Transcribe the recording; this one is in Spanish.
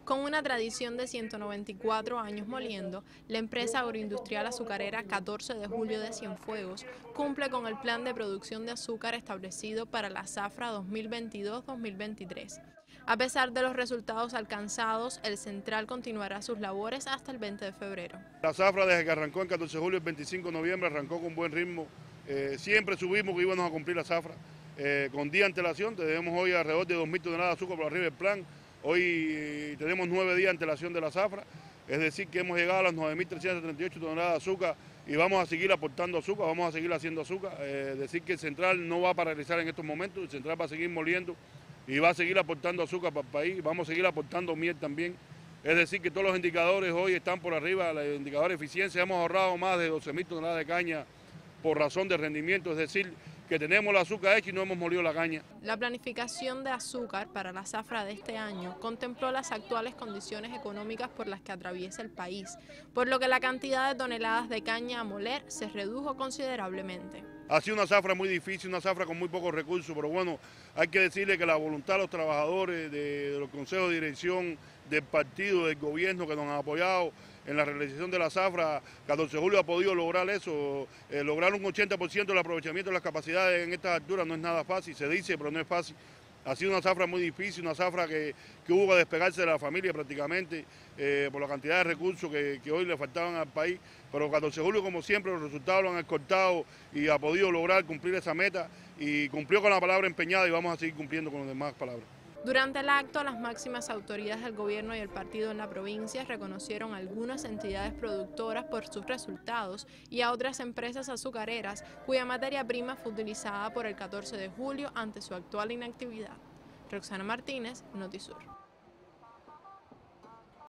Con una tradición de 194 años moliendo, la empresa agroindustrial azucarera 14 de julio de Cienfuegos cumple con el plan de producción de azúcar establecido para la zafra 2022-2023. A pesar de los resultados alcanzados, el central continuará sus labores hasta el 20 de febrero. La zafra desde que arrancó el 14 de julio, el 25 de noviembre, arrancó con buen ritmo. Siempre subimos que íbamos a cumplir la zafra. Con día de antelación, tenemos hoy alrededor de 2.000 toneladas de azúcar por arriba del plan. Hoy tenemos 9 días de antelación de la zafra, es decir que hemos llegado a las 9.338 toneladas de azúcar y vamos a seguir aportando azúcar, vamos a seguir haciendo azúcar. Es decir que el central no va a paralizar en estos momentos, el central va a seguir moliendo y va a seguir aportando azúcar para el país, vamos a seguir aportando miel también. Es decir que todos los indicadores hoy están por arriba, los indicadores de eficiencia, hemos ahorrado más de 12.000 toneladas de caña por razón de rendimiento, es decir, que tenemos el azúcar hecho y no hemos molido la caña. La planificación de azúcar para la zafra de este año contempló las actuales condiciones económicas por las que atraviesa el país, por lo que la cantidad de toneladas de caña a moler se redujo considerablemente. Ha sido una zafra muy difícil, una zafra con muy pocos recursos, pero bueno, hay que decirle que la voluntad de los trabajadores, de los consejos de dirección, del partido, del gobierno que nos han apoyado en la realización de la zafra, 14 de julio ha podido lograr eso, lograr un 80% del aprovechamiento de las capacidades en estas alturas no es nada fácil, se dice, pero no es fácil. Ha sido una zafra muy difícil, una zafra que hubo que despegarse de la familia prácticamente por la cantidad de recursos que hoy le faltaban al país. Pero 14 de julio, como siempre, los resultados lo han escoltado y ha podido lograr cumplir esa meta y cumplió con la palabra empeñada y vamos a seguir cumpliendo con las demás palabras. Durante el acto, las máximas autoridades del gobierno y el partido en la provincia reconocieron a algunas entidades productoras por sus resultados y a otras empresas azucareras cuya materia prima fue utilizada por el 14 de julio ante su actual inactividad. Roxana Martínez, Notisur.